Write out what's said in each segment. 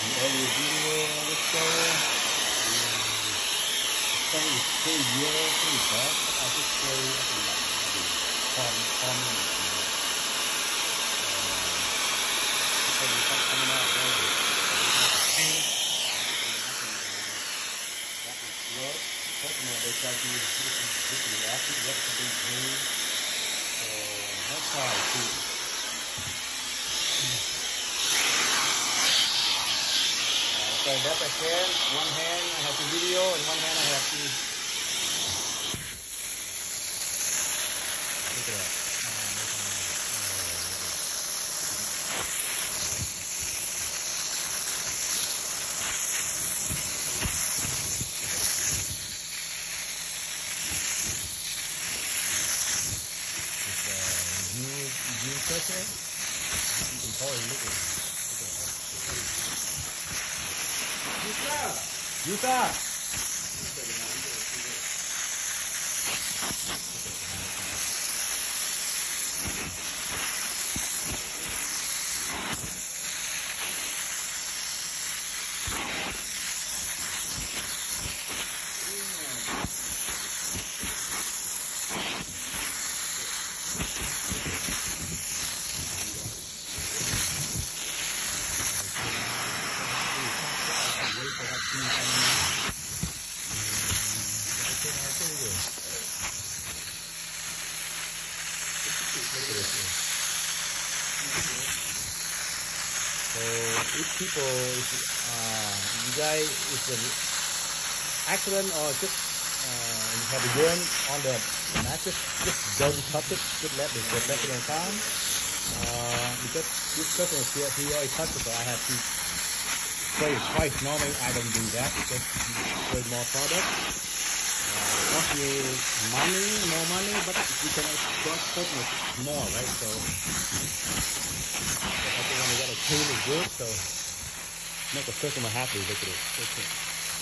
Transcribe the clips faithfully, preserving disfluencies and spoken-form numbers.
earlier video of the show, the thing is pretty yellow, pretty dark, but I just play up in like maybe four, four minutes, you know. Um, so it's coming out very good. That is blood. Customer, they try to use this is acid, what is being clean. So that's how I see it. So that's again, one hand I have the video and one hand I have the look at that. It's a new new pressure. You can call it liquid. Yuta! So if people, if uh, you guys, if an accident or just uh, you have a burn on the mattress, just don't touch it, just let it get back in time. Uh, because this person is here, he already touched it, so I have to spray it twice. Normally I don't do that because you spray more product. Uh, cost me money, more money, but you can cost customers more, right? So I think when you got a clean and good, so make a customer happy. Look at it. Look at it.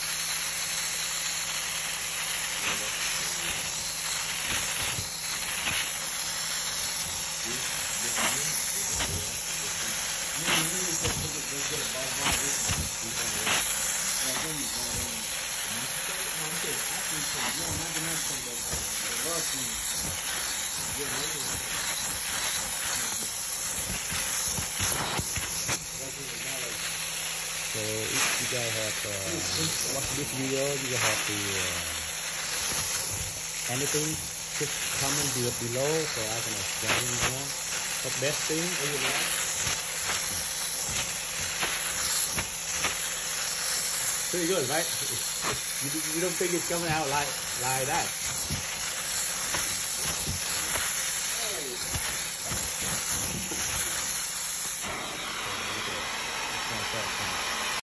So if you guys have uh, watched this video, you have to uh, anything, just comment below so I can explain more. The best thing is pretty good, right? You, you don't think it's coming out like like that?